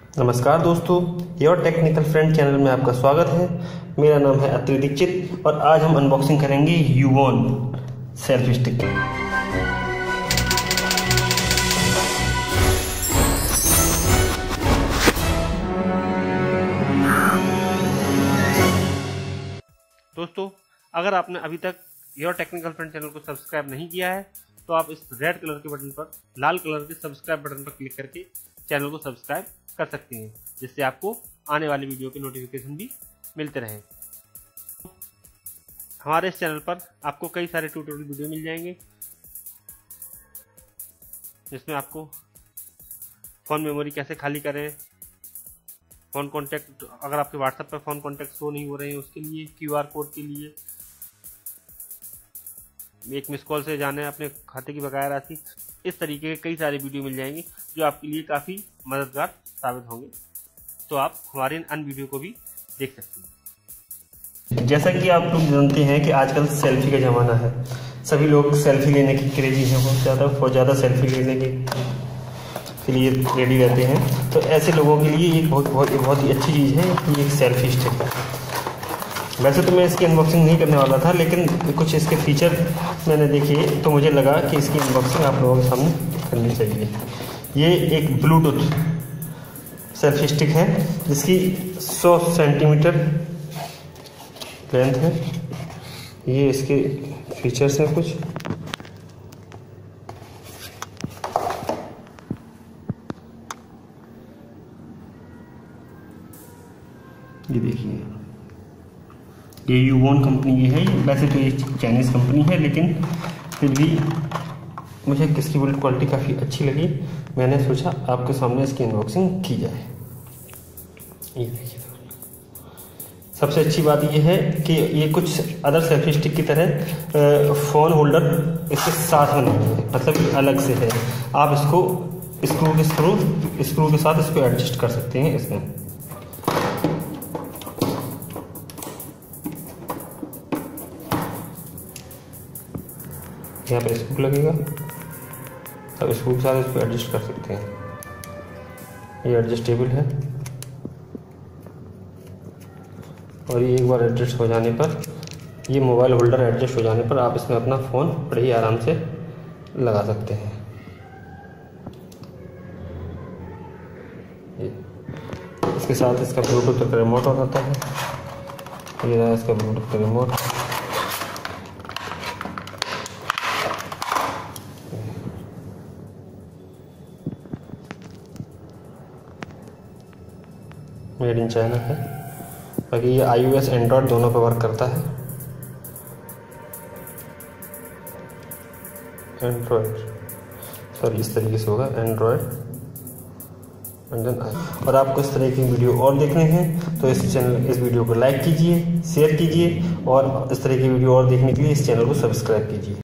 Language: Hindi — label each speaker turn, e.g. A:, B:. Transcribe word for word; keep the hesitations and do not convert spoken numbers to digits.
A: नमस्कार दोस्तों, योर टेक्निकल फ्रेंड चैनल में आपका स्वागत है। मेरा नाम है अत्रि दीक्षित और आज हम अनबॉक्सिंग करेंगे यूवॉन सेल्फी स्टिक। दोस्तों, अगर आपने अभी तक योर टेक्निकल फ्रेंड चैनल को सब्सक्राइब नहीं किया है तो आप इस रेड कलर के बटन पर, लाल कलर के सब्सक्राइब बटन पर क्लिक करके चैनल को सब्सक्राइब कर सकते हैं, जिससे आपको आने वाली वीडियो के नोटिफिकेशन भी मिलते रहें। हमारे इस चैनल पर आपको कई सारे ट्यूटोरियल वीडियो मिल जाएंगे, जिसमें आपको फ़ोन मेमोरी कैसे खाली करें, फ़ोन कॉन्टैक्ट, अगर आपके व्हाट्सएप पर फ़ोन कॉन्टैक्ट शो नहीं हो रहे हैं उसके लिए, क्यूआर कोड के लिए, एक मिस कॉल से जाने अपने खाते की बकाया राशि, इस तरीके के कई सारे वीडियो मिल जाएंगे जो आपके लिए काफ़ी मददगार साबित होंगे। तो आप हमारे इन अन्य वीडियो को भी देख सकते हैं। जैसा कि आप लोग जानते हैं कि आजकल सेल्फी का ज़माना है, सभी लोग सेल्फी लेने की क्रेजी है, बहुत ज़्यादा बहुत ज़्यादा सेल्फी लेने के के लिए रेडी रहते हैं। तो ऐसे लोगों के लिए एक बहुत बहुत बहुत ही अच्छी चीज़ है कि एक सेल्फी स्टिक है। वैसे तो मैं इसकी अनबॉक्सिंग नहीं करने वाला था, लेकिन कुछ इसके फीचर मैंने देखे तो मुझे लगा कि इसकी अनबॉक्सिंग आप लोगों के सामने करनी चाहिए। ये एक ब्लूटूथ सेल्फी स्टिक है जिसकी सौ सेंटीमीटर लेंथ है। ये इसके फीचर्स हैं कुछ। ये देखिए, ये यूवॉन कंपनी की है। वैसे तो ये चाइनीज़ कंपनी है, लेकिन फिर भी मुझे इसकी बिल्ड क्वालिटी काफ़ी अच्छी लगी। मैंने सोचा आपके सामने इसकी अनबॉक्सिंग की जाए। ये देखिए, सबसे अच्छी बात यह है कि ये कुछ अदर सेल्फी स्टिक की तरह फ़ोन होल्डर इसके साथ में नहीं है, मतलब अलग से है। आप इसको स्क्रू के थ्रू स्क्रू के साथ इसको एडजस्ट कर सकते हैं। इसमें यहाँ पर स्क्रू लगेगा, अब स्क्रू के साथ इसको एडजस्ट कर सकते हैं। ये एडजस्टेबल है और ये एक बार एडजस्ट हो जाने पर, ये मोबाइल होल्डर एडजस्ट हो जाने पर आप इसमें अपना फ़ोन बड़े ही आराम से लगा सकते हैं। ये इसके साथ इसका ब्लूटूथ का रिमोट हो जाता है। ये रहा इसका ब्लूटूथ का रिमोट। मेड इन चाइना है। बाकी ये आईओएस एंड्रॉयड दोनों पे वर्क करता है। एंड्रॉयड सॉरी इस तरीके से होगा, एंड्रॉयड एंड देन आई। और आपको इस तरह की वीडियो और देखने हैं तो इस चैनल इस वीडियो को लाइक कीजिए, शेयर कीजिए और इस तरह की वीडियो और देखने के लिए इस चैनल को सब्सक्राइब कीजिए।